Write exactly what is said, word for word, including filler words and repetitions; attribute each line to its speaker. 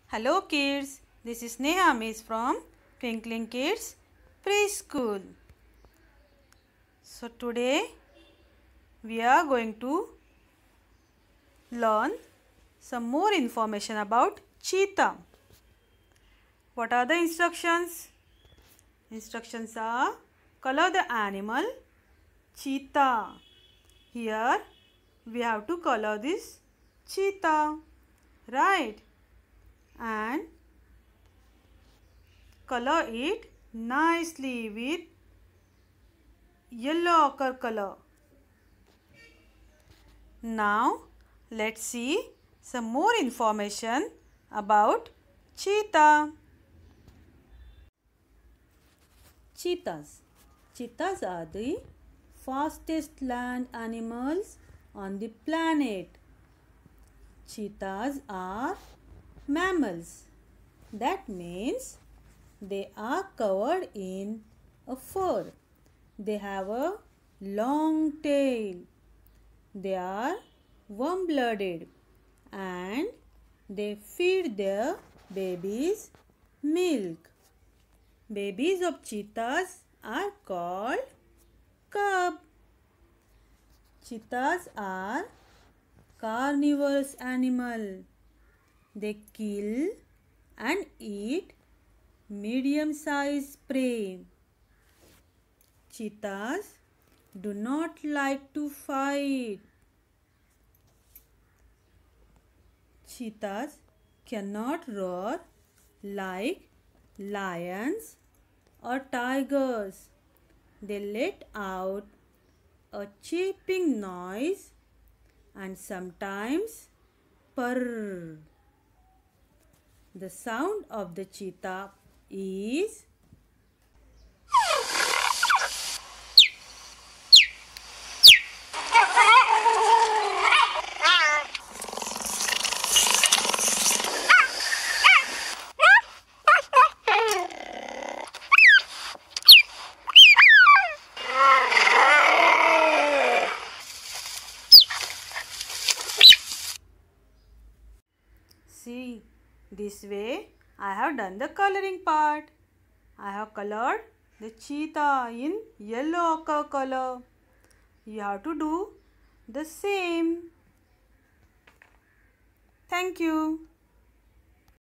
Speaker 1: Hello kids, this is Neha Miss from Twinkling Kids Preschool. So today we are going to learn some more information about cheetah. What are the instructions? Instructions are: color the animal cheetah. Here we have to color this cheetah, right? And color it nicely with yellow ochre color. Now let's see some more information about cheetah. Cheetahs. Cheetahs are the fastest land animals on the planet. Cheetahs are mammals. That means they are covered in a fur. They have a long tail. They are warm-blooded and they feed their babies milk. Babies of cheetahs are called cub. Cheetahs are carnivorous animal. They kill and eat medium-sized prey. Cheetahs do not like to fight. Cheetahs cannot roar like lions or tigers. They let out a chirping noise and sometimes purr. The sound of the cheetah is See, this way I have done the coloring part. I have colored the cheetah in yellow ochre color. You have to do the same. Thank you.